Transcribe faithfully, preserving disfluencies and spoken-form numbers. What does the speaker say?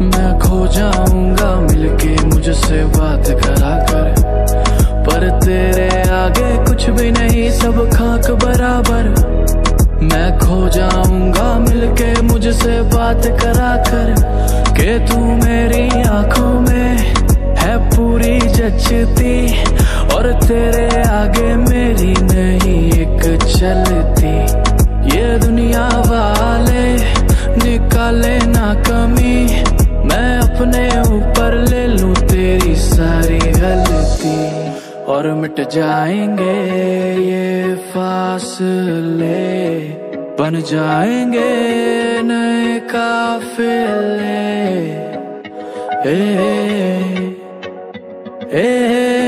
मैं खो जाऊंगा मिलके मुझसे बात करा कर, पर तेरे आगे कुछ भी नहीं, सब खाक बराबर। मैं खो जाऊंगा मिलके मुझसे बात करा कर, के तू मेरी आंखों में है पूरी जचती, और तेरे आगे मेरी नहीं एक चलती। ये दुनिया वाले निकाले ना कमी, मैं अपने ऊपर ले लूं तेरी सारी गलती, और मिट जाएंगे ये फासले, बन जाएंगे नए काफिले। ए, ए, ए,